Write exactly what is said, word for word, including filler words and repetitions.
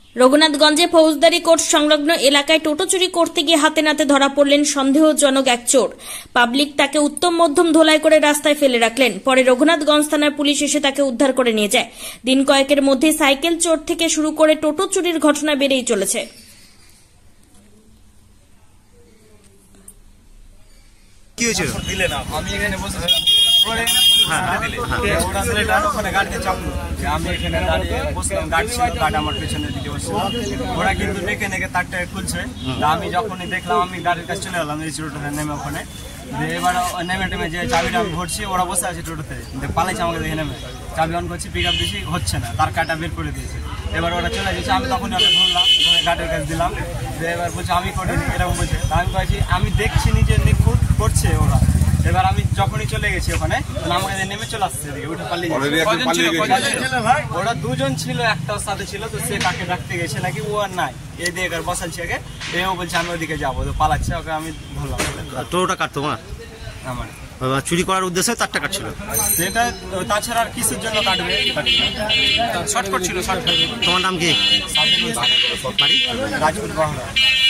রঘুনাথগঞ্জে ফৌজদারি কোর্ট সংলগ্ন এলাকায় টোটো চুরি করতে গিয়ে হাতে নাতে ধরা পড়লেন সন্দেহজনক এক চোর। পাবলিক তাকে উত্তম মধ্যম ধোলাই করে রাস্তায় ফেলে রাখলেন। পরে রঘুনাথগঞ্জ থানার পুলিশ এসে তাকে উদ্ধার করে নিয়ে যায়। দিন কয়েকের মধ্যে সাইকেল চোর থেকে শুরু করে টোটো চুরির ঘটনা বেড়েই চলেছে। কি হয়েছিল? আমি এখানে বসেছিলাম, ওরা ছেলেটা ওখানে গাড়িতে চাপলো, আমি এখানে দাঁড়িয়ে বসলাম, গাড়ি ছিল, গাড়ি আমার পেছনের দিকে বসছিল। ওরা কিন্তু নেকে নেকে তারটা খুলছে। আমি যখনই দেখলাম আমি গাড়ির কাছে চলে গেলাম এই টোটোতে নেমে, ওখানে এবার নেমে টেমে যে চাবিটা আমি ভরছি, ওরা বসে আছে টোটোতে, পালাইছে আমাকে দেখে নেমে। চাবি অন করছি, পিক আপ দিয়েছি, হচ্ছে না, তার কাটা বের করে দিয়েছে। এবার ওরা চলে গেছে, আমি তখনই ওকে ধরলাম, গাড়ির কাছে দিলাম, এবার বলছে আমি করিনি, এরকম বলছে। আমি বলছি আমি দেখছি নিজে নিখুঁত করছে ওরা। এবার আমি যখনই চলে গেছি ওখানে, আমাকে নেমে চলে আসছে, ওটা পালিয়ে ওরা দুজন ছিল, একটা সাথে ছিল, তো সে কাকে ডাকতে গেছে নাকি, ও আর নাই, এই দিয়ে বসাচ্ছে আগে, এও বলছে আমি ওদিকে যাবো, তো পালাচ্ছে, ওকে আমি ধরলাম। টোটোটা কাট তোমার? আমার চুরি করার উদ্দেশ্যে তারটা কাটছিল সেটা, তাছাড়া আর কিসের জন্য কাটবে? শর্ট করছিল। তোমার নাম কি? রাজপুর পাহাড়।